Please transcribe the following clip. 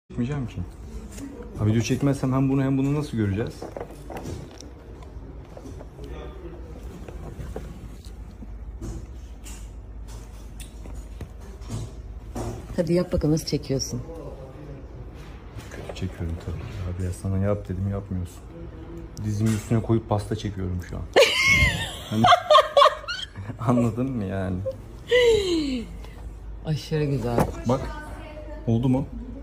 Çekmeyeceğim ki. Ha, video çekmezsem hem bunu hem bunu nasıl göreceğiz? Hadi yap bakalım, nasıl çekiyorsun? Kötü çekiyorum tabii. Abi ya sana yap dedim, yapmıyorsun. Dizimin üstüne koyup pasta çekiyorum şu an. Hani... Anladın mı yani? Aşırı güzel. Bak. Oldu mu?